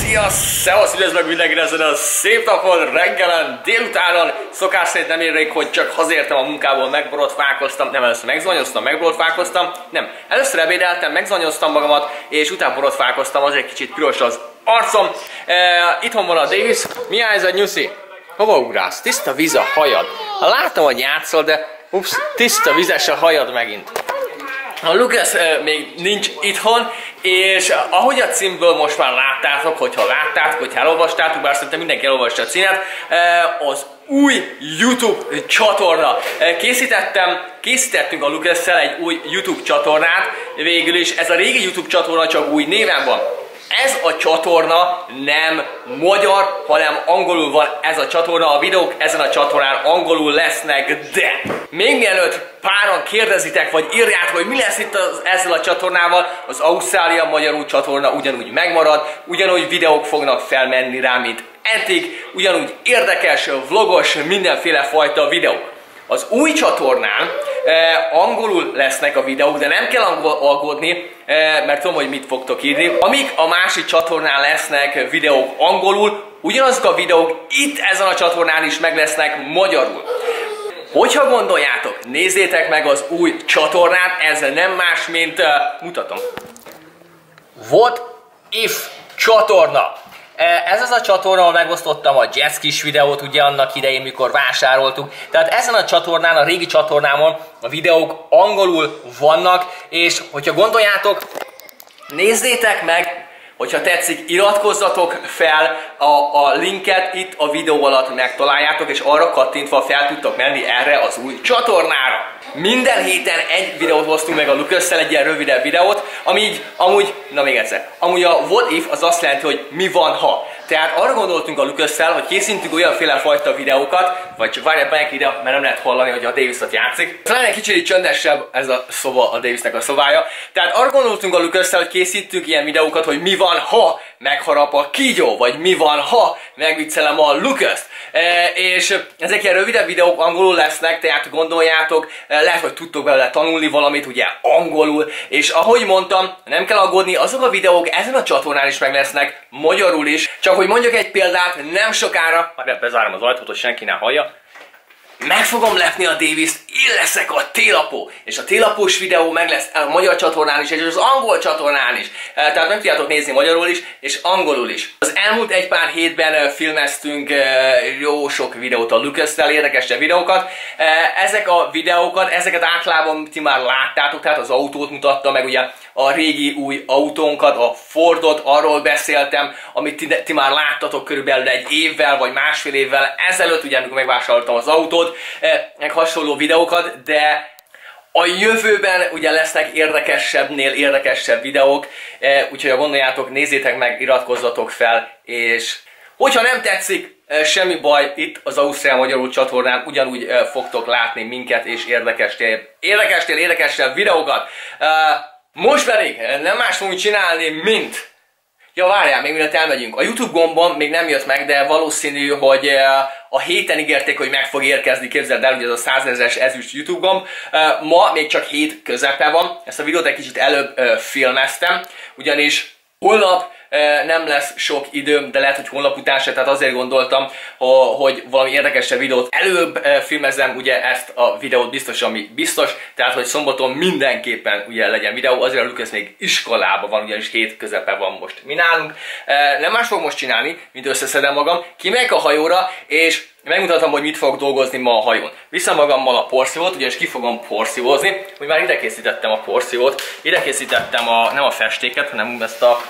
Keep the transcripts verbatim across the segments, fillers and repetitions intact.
Szia! Szevasz, üdvözlök mindenkit ezen a szép napon, reggelen, délutánon. Szokás szerint nem érnék, hogy csak hazértem a munkából, megborotválkoztam. Nem, először megzanyoztam, megborotválkoztam. Nem, először ebédeltem, megzanyoztam magamat, és utána borotválkoztam, azért kicsit piros az arcom. E, itthon van a Davis. Mi a helyzet, Nyuszi? Hova ugrálsz? Tiszta víz a hajad. Látom, hogy játszol, de ups, tiszta vizes a hajad megint. A Lucas uh, még nincs itthon, és uh, ahogy a címből most már láttátok, hogyha láttátok, hogyha elolvastátok, bár szerintem mindenki elolvasta a címet, uh, az új YouTube csatorna. Uh, készítettem, készítettünk a Lucas-szel egy új YouTube csatornát, végül is ez a régi YouTube csatorna csak új néven van. Ez a csatorna nem magyar, hanem angolul van ez a csatorna, a videók ezen a csatornán angolul lesznek, de még mielőtt páran kérdezitek, vagy írjátok, hogy mi lesz itt az, ezzel a csatornával, az Ausztrália magyarul csatorna ugyanúgy megmarad, ugyanúgy videók fognak felmenni rá, mint eddig, ugyanúgy érdekes, vlogos, mindenféle fajta videók. Az új csatornán eh, angolul lesznek a videók, de nem kell aggódni, eh, mert tudom, hogy mit fogtok írni. Amíg a másik csatornán lesznek videók angolul, ugyanazok a videók itt ezen a csatornán is meg lesznek magyarul. Hogyha gondoljátok, nézzétek meg az új csatornát, ez nem más, mint... Uh, mutatom. What If csatorna. Ez az a csatorna, ahol megosztottam a jazzkis videót, ugye annak idején, mikor vásároltuk. Tehát ezen a csatornán, a régi csatornámon a videók angolul vannak, és hogyha gondoljátok, nézzétek meg, hogyha tetszik, iratkozzatok fel, a, a linket itt a videó alatt megtaláljátok, és arra kattintva fel tudtok menni erre az új csatornára. Minden héten egy videót hoztunk meg a Lucas-szel, egy ilyen rövidebb videót, ami így, amúgy, na még egyszer, amúgy a What If az azt jelenti, hogy mi van ha. Tehát arra gondoltunk a Lucas-szel, hogy készítünk olyanféle fajta videókat, vagy csak várj ebben ide, mert nem lehet hallani, hogy a Davis-ot játszik. Talán egy kicsit csöndesebb ez a szoba, a Davisnek a szobája. Tehát arra gondoltunk a Lucas-szel, hogy készítünk ilyen videókat, hogy mi van ha megharap a kígyó, vagy mi van ha megviccelem a Lucas-t. E, és ezek ilyen rövidebb videók angolul lesznek, tehát gondoljátok, lehet, hogy tudtok belőle tanulni valamit, ugye angolul, és ahogy mondtam, nem kell aggódni, azok a videók ezen a csatornán is meg lesznek, magyarul is. Csak hogy mondjak egy példát, nem sokára, már bezárom az ajtót, hogy senki ne hallja, meg fogom lepni a Davis-t, én leszek a télapó, és a télapós videó meg lesz a magyar csatornán is, és az angol csatornán is. Tehát meg tudjátok nézni magyarul is, és angolul is. Az elmúlt egy pár hétben filmeztünk jó sok videót a Lucas-szel, érdekes videókat. Ezek a videókat, ezeket általában ti már láttátok, tehát az autót mutattam meg, ugye a régi új autónkat, a Fordot, arról beszéltem, amit ti, ti már láttatok körülbelül egy évvel, vagy másfél évvel ezelőtt, ugye amikor megvásároltam az autót, meg hasonló videókat, de a jövőben ugye lesznek érdekesebbnél érdekesebb videók, úgyhogy ha gondoljátok, nézzétek meg, iratkozzatok fel, és hogyha nem tetszik, semmi baj, itt az Ausztrália magyarul csatornán ugyanúgy fogtok látni minket, és érdekesnél, érdekesnél érdekesebb videókat. Most pedig nem más fogunk csinálni, mint... Ja, várjál, még mielőtt elmegyünk. A YouTube gombon még nem jött meg, de valószínű, hogy a héten ígérték, hogy meg fog érkezni, képzeld el, hogy ez a százezres ezüst YouTube gomb. Ma még csak hét közepe van, ezt a videót egy kicsit előbb filmeztem, ugyanis holnap nem lesz sok időm, de lehet, hogy holnap után se, tehát azért gondoltam, hogy valami érdekesebb videót előbb filmezem, ugye ezt a videót biztos, ami biztos, tehát hogy szombaton mindenképpen ugye legyen videó, azért a Lucas még iskolában van, ugyanis hét közepe van most mi nálunk. Nem más fog most csinálni, mint összeszedem magam, kimegyek a hajóra, és megmutatom, hogy mit fogok dolgozni ma a hajón. Viszem magammal a porszívót, ugyanis ki fogom porszívózni, hogy már ide készítettem a porszívót, ide készítettem a, nem a festéket, hanem ezt a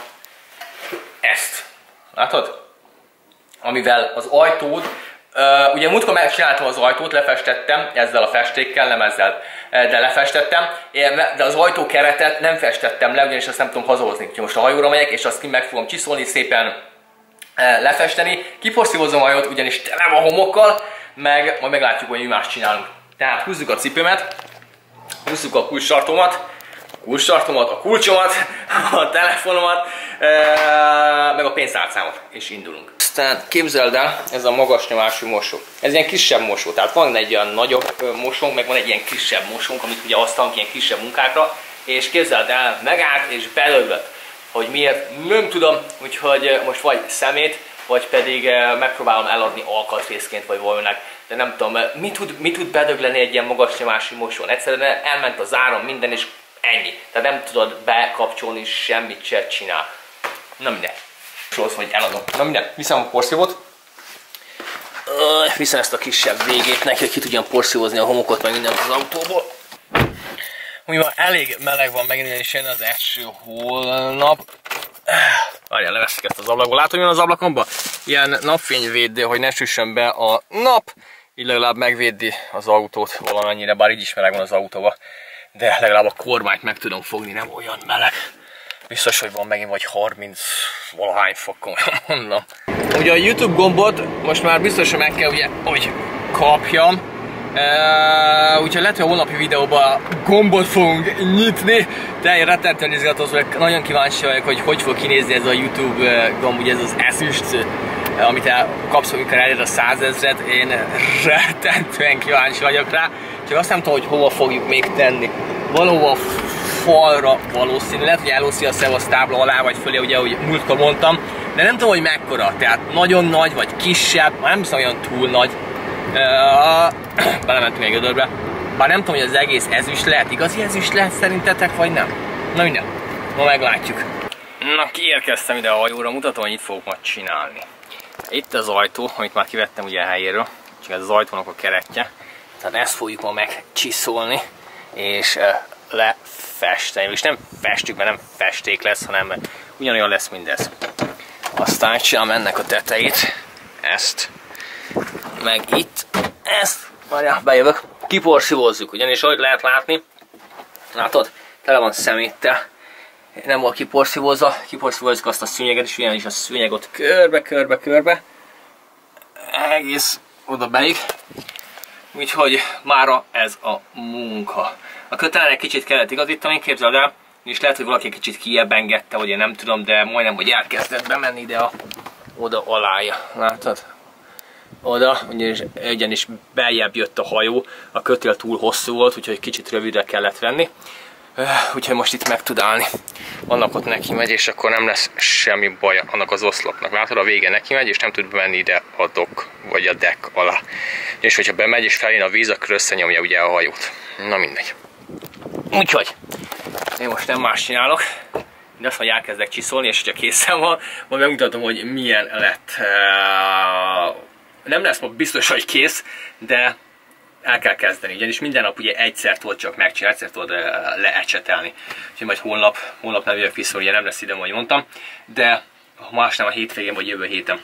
ezt. Látod? Amivel az ajtót, uh, ugye múltkor megcsináltam az ajtót, lefestettem ezzel a festékkel, nem ezzel, de lefestettem, de az ajtókeretet nem festettem le, ugyanis azt nem tudom hazahozni. Úgyhogy most a hajóra megyek, és azt ki meg fogom csiszolni, szépen uh, lefesteni. Kiporszívozom a hajót, ugyanis tele van homokkal, meg majd meglátjuk, hogy mi más csinálunk. Tehát húzzuk a cipőmet, húzzuk a kulcssartomat, kulcssartomat, a kulcsomat, a telefonomat, meg a pénztárcámat, és indulunk. Aztán képzeld el, ez a magas nyomású mosó. Ez ilyen kisebb mosó, tehát van egy ilyen nagyobb mosónk, meg van egy ilyen kisebb mosónk, amit ugye használunk ilyen kisebb munkákra, és képzeld el, megállt és belőtt. hogy miért, nem tudom, úgyhogy most vagy szemét, vagy pedig megpróbálom eladni alkatrészként, vagy valaminek, de nem tudom, mit tud, mit tud bedögleni egy ilyen magas nyomású mosón. Egyszerűen elment az áram minden, és ennyi. Tehát nem tudod bekapcsolni, semmit se csinál. Na minden. Rossz, hogy eladom. Na minden, viszem a porszívót. Viszem ezt a kisebb végét neki, hogy ki tudjam porszívozni a homokot, meg mindent az autóból. Úgy van, elég meleg van megint, és jön az eső holnap. Várjál, leveszik ezt az ablakból. Látod, hogy van az ablakomban? Ilyen napfényvédő, hogy ne süssön be a nap. Így legalább megvédi az autót valamennyire, bár így is meleg van az autóba. De legalább a kormányt meg tudom fogni, nem olyan meleg. Biztos, hogy van megint vagy harminc valahány fokon, mondom. Ugye a YouTube gombot most már biztos, hogy meg kell, ugye, hogy kapjam. Uh, úgyhogy lehet, hogy a holnapi videóban gombot fogunk nyitni. De én rettentően izgatos vagyok, nagyon kíváncsi vagyok, hogy hogy fog kinézni ez a YouTube gomb, ugye ez az ezüst, amit el, kapsz, amikor elér a százezret. Én rettentően kíváncsi vagyok rá. Csak azt nem tudom, hogy hova fogjuk még tenni. Valahol falra valószínű, lehet, hogy elúszi a szevasz tábla alá, vagy fölé, ugye, ahogy múltkor mondtam. De nem tudom, hogy mekkora, tehát nagyon nagy, vagy kisebb, már nem hiszem olyan túl nagy. Uh, belementünk egy gödörbe. Bár nem tudom, hogy az egész ezüst lehet, igazi ezüst lehet szerintetek, vagy nem? Na minden, ma meglátjuk. Na, kiérkeztem ide a hajóra, mutatom, hogy itt fogok majd csinálni. Itt az ajtó, amit már kivettem ugye a helyéről, csak ez az ajtónak a keretje. Tehát ezt fogjuk ma megcsiszolni, és uh, lefesteni. És nem festjük, mert nem festék lesz, hanem ugyanolyan lesz mindez. Aztán csinálom ennek a tetejét, ezt, meg itt, ezt, várjál, bejövök, kiporszívozzuk, ugyanis ahogy lehet látni, látod, tele van szeméttel, nem volt kiporszívozva, kiporszívozzuk azt a szőnyeget is, ugyanis a szőnyeg ott körbe, körbe, körbe, egész oda beig, úgyhogy mára ez a munka. A kötelen egy kicsit kellett igazítani, képzeld el, és lehet, hogy valaki kicsit kijebb engedte, vagy én nem tudom, de majdnem, hogy elkezdett bemenni ide a, oda alája, látod? Oda, ugyanis, ugyanis beljebb jött a hajó, a kötél túl hosszú volt, úgyhogy kicsit rövidre kellett venni. Úgyhogy most itt meg tud állni. Annak ott neki megy, és akkor nem lesz semmi baj annak az oszlopnak. Látod, a vége neki megy, és nem tud bemenni ide a dok, vagy a deck alá. És hogyha bemegy, és feljön a víz, akkor összenyomja ugye a hajót. Na mindegy. Úgyhogy, én most nem más csinálok, de azt majd elkezdek csiszolni, és hogyha készen van, majd megmutatom, hogy milyen lett. Nem lesz ma biztos, hogy kész, de el kell kezdeni, ugyanis minden nap ugye egyszer tudod csak megcsinálni, egyszer tudod leecsetelni. Úgyhogy majd holnap, holnap nem jövök vissza, ugye nem lesz időm, ahogy mondtam, de más nem a hétvégén vagy jövő héten.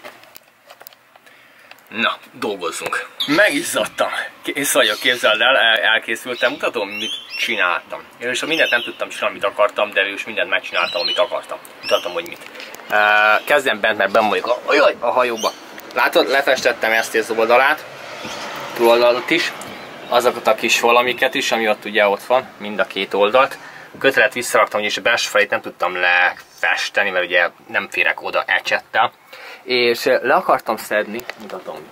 Na, dolgozzunk. Megizzadtam. Kész vagyok, képzeld el, elkészültem, mutatom, mit csináltam. Én is mindent nem tudtam csinálni, amit akartam, de is mindent megcsináltam, amit akartam. Mutatom, hogy mit. Kezdjem bent, mert benn vagyok a, a hajóba. Látod, lefestettem ezt az oldalát, túloldalt is, azokat a kis valamiket is, ami ott ugye ott van, mind a két oldalt. A kötelet visszaraktam, és a belső felét nem tudtam lefesteni, mert ugye nem férek oda ecsettel. És le akartam szedni, mutatom,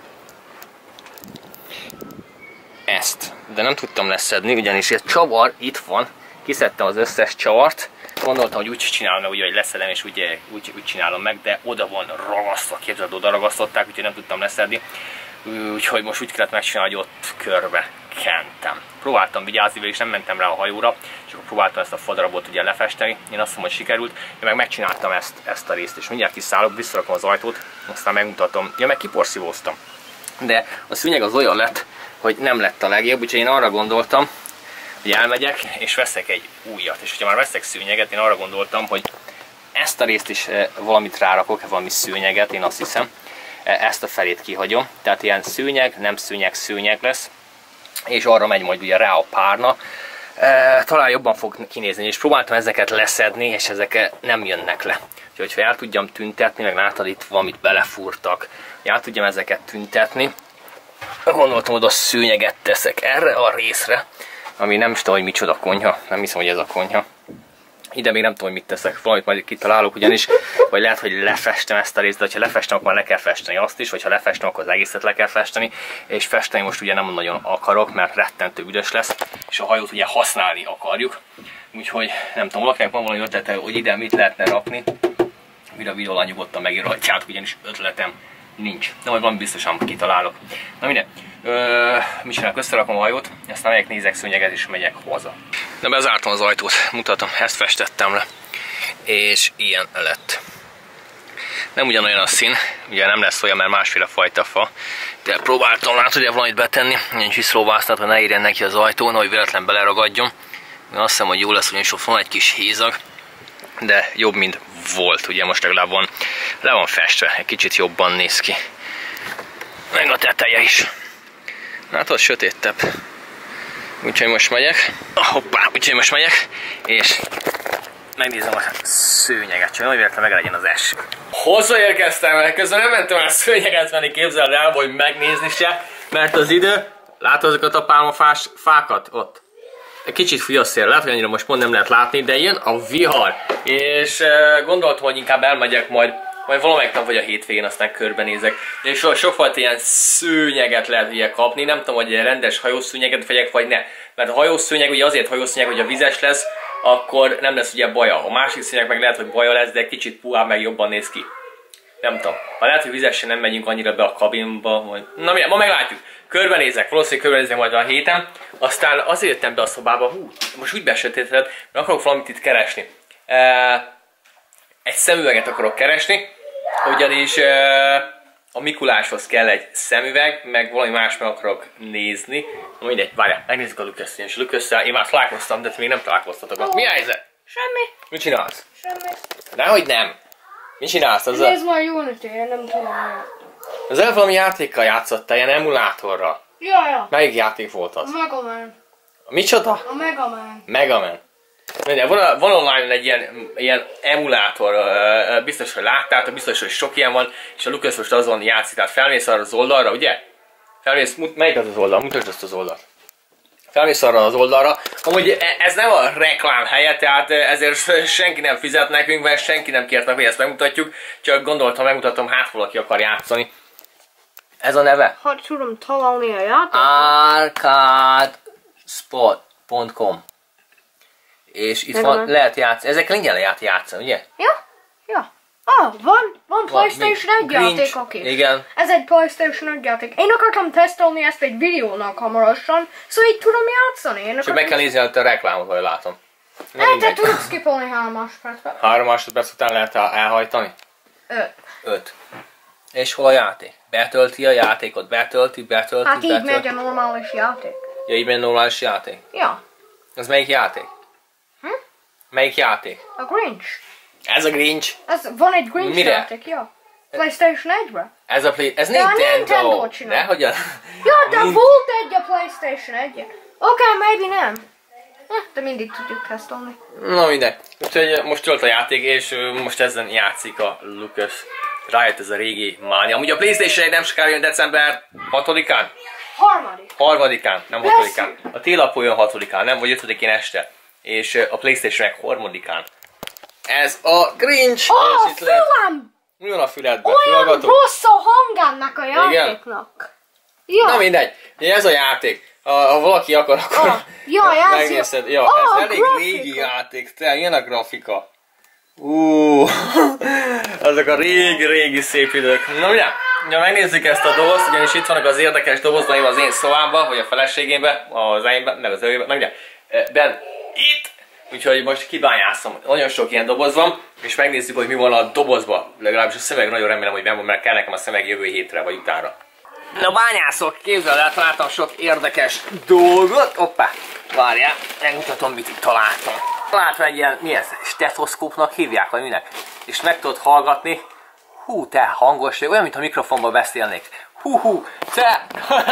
ezt, de nem tudtam leszedni, ugyanis egy csavar itt van, kiszedtem az összes csavart, gondoltam, hogy úgy csinálom, ugye, hogy leszedem, és úgy, úgy, úgy csinálom meg, de oda van ragasztva, képzeld, oda ragasztották, úgyhogy nem tudtam leszedni, úgyhogy most úgy kellett megcsinálni, hogy ott körbe kentem. Próbáltam vigyázni, és nem mentem rá a hajóra, és akkor próbáltam ezt a fadarabot ugye lefesteni, én azt mondom, hogy sikerült, én meg megcsináltam ezt, ezt a részt, és mindjárt kiszállok, visszarakom az ajtót, aztán megmutatom, ja, meg kiporszívóztam. De a szőnyeg az olyan lett, hogy nem lett a legjobb, úgyhogy én arra gondoltam, hogy elmegyek, és veszek egy újat, és hogyha már veszek szőnyeget, én arra gondoltam, hogy ezt a részt is valamit rárakok, valami szőnyeget, én azt hiszem, ezt a felét kihagyom, tehát ilyen szőnyeg, nem szőnyeg, szőnyeg lesz, és arra megy majd ugye rá a párna, e, talán jobban fog kinézni, és próbáltam ezeket leszedni, és ezek nem jönnek le. Úgyhogy ha el tudjam tüntetni, meg látod itt valamit belefúrtak, hogy el tudjam ezeket tüntetni, gondoltam, oda szőnyeget teszek erre a részre, ami nem is tudom, hogy micsoda konyha, nem hiszem, hogy ez a konyha. Ide még nem tudom, hogy mit teszek, valamit majd kitalálok, ugyanis, vagy lehet, hogy lefestem ezt a részt, de ha lefestem, akkor le kell festeni azt is, vagy ha lefestem, akkor az egészet le kell festeni, és festeni most ugye nem nagyon akarok, mert rettentő üdös lesz, és a hajót ugye használni akarjuk. Úgyhogy nem tudom, valakinek van valami ötlete, hogy ide mit lehetne rakni. Mire a videó alá nyugodtan megírhatjátok, ugyanis ötletem nincs. De majd valami biztosan kitalálok. Na minden, Ö, mit csinálok? Összerakom a hajót, aztán megyek, nézek szőnyeget és megyek haza. De bezártam az ajtót, mutatom, ezt festettem le. És ilyen lett. Nem ugyanolyan a szín, ugye nem lesz olyan, mert másféle fajta fa. De próbáltam, látod, hogy valamit betenni, nincs visszróváztat, hogy ne érjen neki az ajtón, hogy véletlen beleragadjon. Én azt hiszem, hogy jó lesz, ugyanis ott van egy kis hézag, de jobb, mint volt, ugye most legalább van, le van festve, egy kicsit jobban néz ki. Meg a teteje is. Hát ott sötétebb. Úgyhogy most megyek. Hoppá, úgyhogy most megyek, és megnézem a szőnyeget, csak hogy véletlen meg legyen az eső. Hozzáérkeztem, közben nem mentem el szőnyeget venni, képzeld el, hogy megnézni se, mert az idő, látod azokat a pálmafás fákat ott? Egy kicsit fúj a szél, lehet, hogy annyira most pont nem lehet látni, de jön a vihar. És uh, gondoltam, hogy inkább elmegyek majd, majd valamelyik nap vagy a hétvégén, aztán körbenézek. És so, sokfajta ilyen szőnyeget lehet ugye kapni, nem tudom, hogy egy rendes hajószőnyeget vegyek, vagy ne. Mert a hajószőnyeg ugye azért hajószőnyeg, hogy a vizes lesz, akkor nem lesz ugye baja. A másik szőnyeg meg lehet, hogy baja lesz, de kicsit puhább, meg jobban néz ki. Nem tudom. Ha lehet, hogy vizesen nem megyünk annyira be a kabinba, vagy... Na milyen, ma meglátjuk. Körbenézek, valószínűleg körbenézek majd a héten. Aztán azért jöttem be a szobába, hú, most úgy besötétedett, mert akarok valamit itt keresni. E, egy szemüveget akarok keresni, ugyanis e, a Mikuláshoz kell egy szemüveg, meg valami más meg akarok nézni. Na mindegy, várjál, megnézzük a Lucas-t, és Lucas-szel én már találkoztam, de még nem találkoztatok. Oh. Mi a helyzet? Semmi. Mit csinálsz? Semmi. Nehogy nem. Mit csinálsz azzal? Nézd már Unity, én nem tudom. Az előbb valami játékkal játszottál, ilyen emulátorral. Ja, ja. Melyik játék volt az? A Mega Man. A micsoda? A Mega Man. Mega Man. Van, van online egy ilyen, ilyen emulátor, biztos, hogy láttátok, biztos, hogy sok ilyen van, és a Lucas most azon játszik, tehát felmész arra az oldalra, ugye? Felmész, melyik az az oldal? Mutasd azt az oldalt. Felmész arra az oldalra. Amúgy ez nem a reklám helye, tehát ezért senki nem fizet nekünk, mert senki nem kért meg, hogy ezt megmutatjuk, csak gondoltam, megmutatom, hát valaki akar játszani. Ez a neve? Ha tudom találni a játékot. arcadespot pont com. És itt van, van, lehet játszani. Ezekkel ingyen lehet játszani, ugye? Ja, ja. Ah, van, van PlayStation egy játékok is. Igen. Ez egy PlayStation egy játék. Én akartam tesztelni ezt egy videónak hamarosan, szóval így tudom játszani. Én csak meg kell nézni a reklámot, hogy látom. Nem, te tudod skipolni három másodpercet. Három másodperc után lehet elhajtani? Öt. Öt. És hol a játék? Betölti a játékot, betölti, betölti, hát betölti. így megy a normális játék. Ja, így megy a normális játék? Ja. Ez melyik játék? Hm? Melyik játék? A Grinch. Ez a Grinch? Ez, van egy Grinch Mire? játék, ja. PlayStation egyben. Ez a Play... Ez de Nintendo. A Nintendo csinál. De hogyan? Ja, de Nint... volt egy a PlayStation egyen. Oké, okay, maybe nem. Eh, de mindig tudjuk tesztelni. Na mindegy. Úgyhogy most tölt a játék, és most ezen játszik a Lucas. Rájött ez a régi mánia. Amúgy a PlayStation egy nem sokára jön december hatodikán? Harmadik. Harmadikán, nem hatodikán. A télapó jön hatodikán, nem? Vagy ötödikén este. És a PlayStation meg harmadikán. Ez a Grinch! Oh, a fülem! Mi van a füledben? Olyan rossz a hangának a játéknak. Ja. Na mindegy. Ez a játék. Ha, ha valaki akar, akkor oh. ja, megnézed. Ja, oh, ez elég grafika. Régi játék. Te, milyen a grafika? Uh, azok a régi-régi szép idők. Na ugye? Ja, megnézzük ezt a dobozt, ugyanis itt vannak az érdekes dobozdaim az én szobámban, vagy a feleségémben, az enyémben, nem az övébe, na ugye? Ben itt! Úgyhogy most kibányászom. Nagyon sok ilyen doboz van, és megnézzük, hogy mi van a dobozban. Legalábbis a szemeg nagyon remélem, hogy megvan, mert kell nekem a szemeg jövő hétre, vagy utára. Na bányászok, képzeld el, találtam sok érdekes dolgot. Hoppá, várjál, megmutatom, mit itt találtam. Találtam egy ilyen, mi ez, stetoszkópnak hívják, vagy minek? És meg tudod hallgatni. Hú, te hangos, olyan, mint a mikrofonba beszélnék. Hú, hú, te,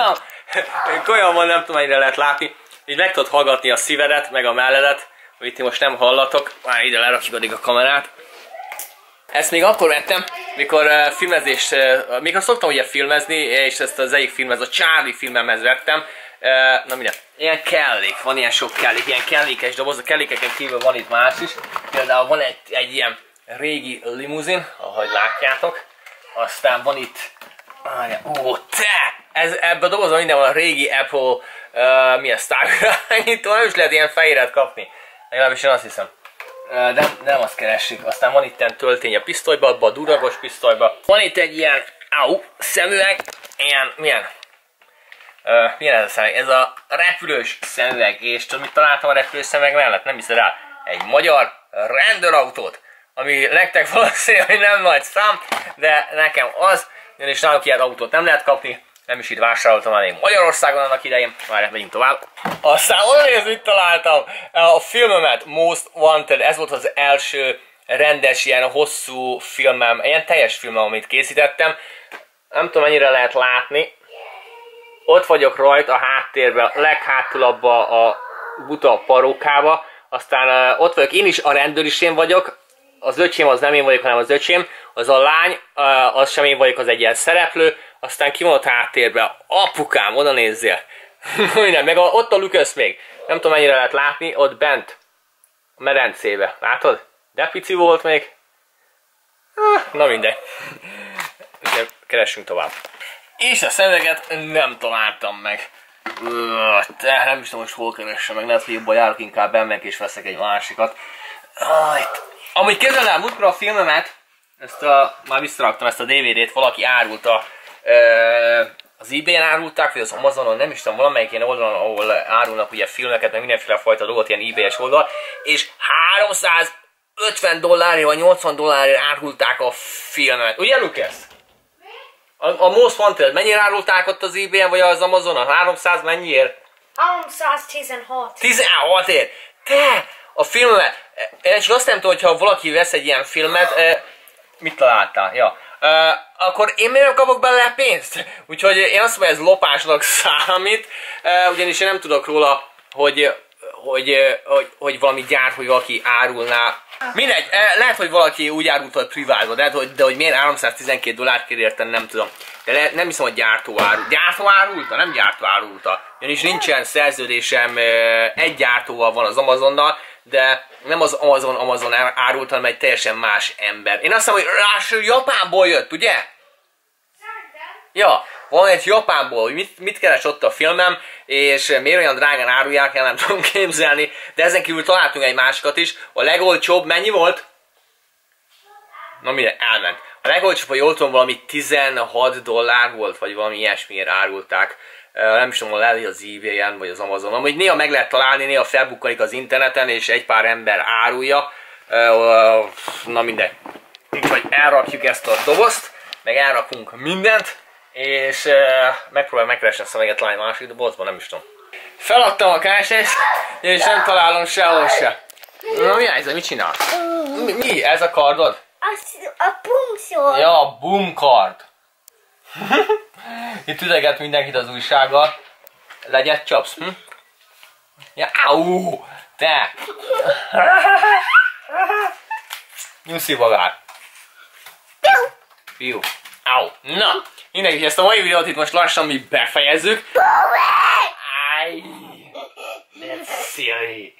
olyan van, nem tudom, mennyire lehet látni. Így meg tudod hallgatni a szívedet, meg a melledet, amit ti most nem hallatok. Már ide lerakjuk addig a kamerát. Ezt még akkor vettem, mikor uh, filmezés, uh, mikor szoktam ugye filmezni, és ezt az egyik filmhez, a Charlie filmemhez vettem. Uh, na minden, ilyen kellék, van ilyen sok kellék, ilyen kellékes doboz, a kellékeken kívül van itt más is. Például van egy, egy ilyen régi limuzin, ahogy látjátok. Aztán van itt, ó te! Ez, ebben a dobozban minden van, a régi Apple, uh, mi a távirányító, nem is lehet ilyen fehéret kapni. Legalábbis én azt hiszem. De, de nem azt keressük. Aztán van itt töltény a pisztolyba, abba a duragos pisztolyba. Van itt egy ilyen au, szemüveg. Ilyen, milyen? Uh, milyen ez a szemüveg? Ez a repülős szemüveg. És tudod, mit találtam a repülős szemüveg mellett? Nem hiszed el? Egy magyar rendőrautót. Ami nektek valószínűleg hogy nem nagy szám, de nekem az. Ugyanis náluk ilyen autót nem lehet kapni. Nem is itt vásároltam, hanem Magyarországon annak idején. Már megyünk tovább. Aztán olyan nézd, mit találtam. A filmemet, Most Wanted, ez volt az első rendes, ilyen hosszú filmem, ilyen teljes filmem, amit készítettem. Nem tudom, mennyire lehet látni. Ott vagyok rajta a háttérben, leghátul abba a buta parókába. Aztán ott vagyok, én is a rendőr is én vagyok. Az öcsém az nem én vagyok, hanem az öcsém. Az a lány, az sem én vagyok, az egy ilyen szereplő. Aztán ki van ott háttérben? Apukám, oda nézzél! Minden, meg a, ott a Lucas még. Nem tudom, mennyire lehet látni, ott bent. A medencébe. Látod? De pici volt még. Na mindegy. Keressünk tovább. És a szemüveget nem találtam meg. De nem is tudom, most hol keressem meg. Lehet, hogy jobban járok, inkább bemegyek és veszek egy másikat. Amúgy képzeld el, múltkor a filmemet, ezt a, már visszaraktam ezt a dé vé dét, valaki árulta. Az eBay-en árulták, vagy az Amazonon, nem is tudom, valamelyik ilyen oldalon, ahol árulnak ugye filmeket, meg mindenféle fajta dolgot, ilyen eBay-es oldal, és háromszázötven dollárért vagy nyolcvan dollárért árulták a filmet. Ugye, Lucas? A, a Most Wanted, mennyire árulták ott az eBay-en, vagy az Amazonon? háromszáz mennyiért? háromszáztizenhat. tizenhatért? Te! A filmet, én csak azt nem tudom, hogyha valaki vesz egy ilyen filmet, mit találtál? Ja. Uh, akkor én miért nem kapok bele pénzt? Úgyhogy én azt mondom, ez lopásnak számít, uh, ugyanis én nem tudok róla, hogy, hogy, hogy, hogy valami gyár, hogy valaki árulná. Mindegy, uh, lehet, hogy valaki úgy árult, hogy privátban, de, hogy, de hogy miért háromszáztizenkét dollárt kér érten, nem tudom. De le, nem hiszem, hogy gyártó árult. Gyártó árulta? Nem gyártó árulta. Ugyanis nincsen szerződésem, uh, egy gyártóval van az Amazonnal, de nem az Amazon Amazon árult, hanem egy teljesen más ember. Én azt hiszem, hogy rás, Japánból jött, ugye? Ja, van egy Japánból, hogy mit, mit keres ott a filmem, és miért olyan drágán árulják el, nem tudom képzelni, de ezen kívül találtunk egy másikat is. A legolcsóbb mennyi volt? Na mire, elment. A legolcsóbb, ha jól tudom, valami tizenhat dollár volt, vagy valami ilyesmiért árulták. Nem is tudom, lehet, hogy az eBay-en vagy az Amazonon. Amúgy néha meg lehet találni, néha felbukkanik az interneten, és egy pár ember árulja. Na mindegy. Úgyhogy elrakjuk ezt a dobozt, meg elrakunk mindent, és megpróbálom megkeresni a szemeget lány másik dobozban, nem is tudom. Feladtam a kásest, és nem találom sehol se. Na mi ez? Mit csinálsz? Mi, mi? Ez a kardod? A boom Ja, a boom card. Itt üzeget mindenkit az újsággal. Legyet csapsz, hm? Ja, áú! Te! Nyuszi magát! Fiú! Áú! Na! Mindenki, ezt a mai videót itt most lassan mi befejezzük. Áj! De szilvi!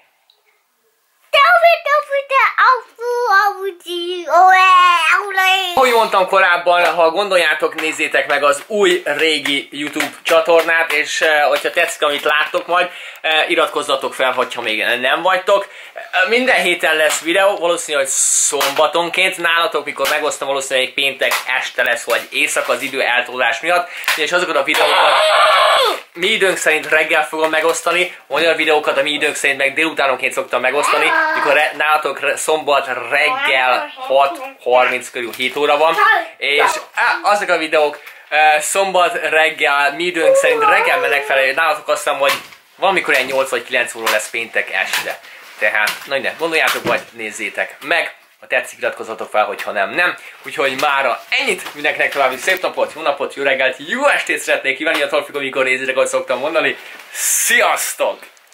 Ahogy mondtam korábban, ha gondoljátok, nézzétek meg az új régi YouTube csatornát, és hogyha tetszik, amit láttok majd, iratkozzatok fel, hogyha még nem vagytok. Minden héten lesz videó, valószínűleg szombatonként, nálatok, mikor megosztom, valószínűleg péntek este lesz, vagy éjszaka az idő eltolódás miatt, és azokat a videókat mi időnk szerint reggel fogom megosztani, olyan videókat a mi időnk szerint meg délutánonként szoktam megosztani, mikor re, nálatok szombat reggel hat harminc körül hét óra van, és á, azok a videók e, szombat reggel, mi időnk szerint reggel mennek fel, nálatok azt hiszem, hogy valamikor ilyen nyolc vagy kilenc óra lesz péntek este. Tehát, na innen, gondoljátok, vagy nézzétek meg, ha tetszik, iratkozzatok fel, hogyha nem, nem. Úgyhogy mára ennyit, mindenkinek további szép napot, jó napot, jó reggelt, jó estét szeretnék kívánni, attól függ, amikor nézitek, ahogy szoktam mondani. Sziasztok!